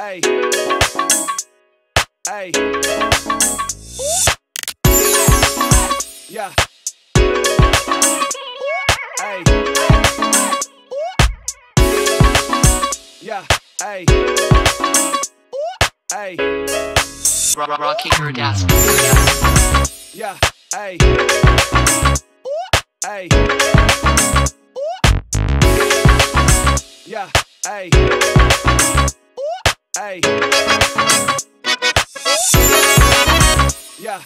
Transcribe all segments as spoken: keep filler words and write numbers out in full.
Hey. Hey. Yeah. Hey. Yeah. Hey. Hey. Rocky Kardashian. Yeah. Hey. Hey. Yeah. Hey. Hey. Yeah.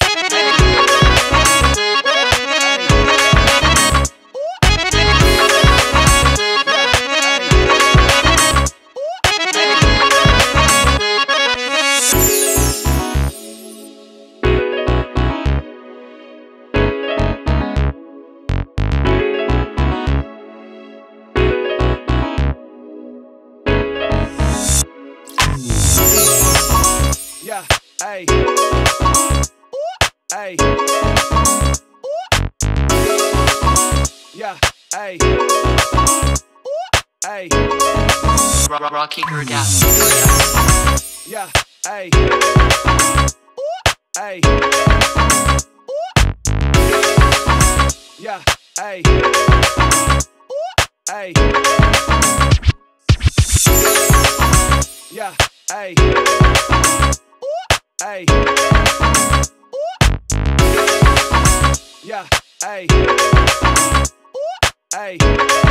Yeah, hey, hey, yeah, hey, hey, Rocky Kardashian. yeah, hey, hey, yeah, hey, hey, yeah, hey. Hey. Yeah. Hey. Hey.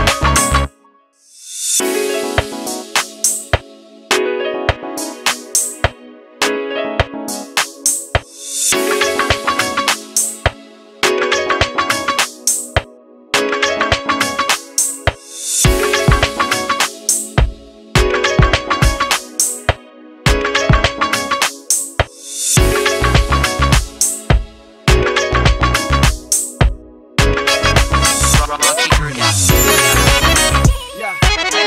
Rocky Kardashian. Yeah.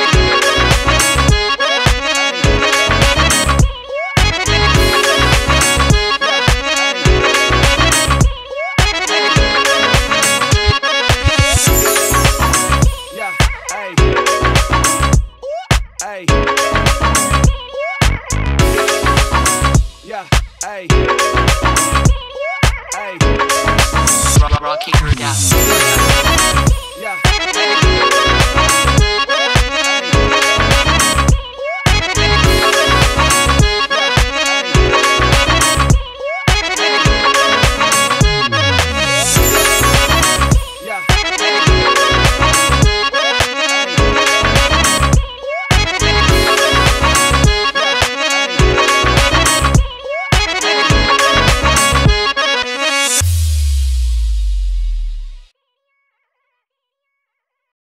Yeah. Hey. Hey. Yeah. Hey. Hey. Rocky Kardashian.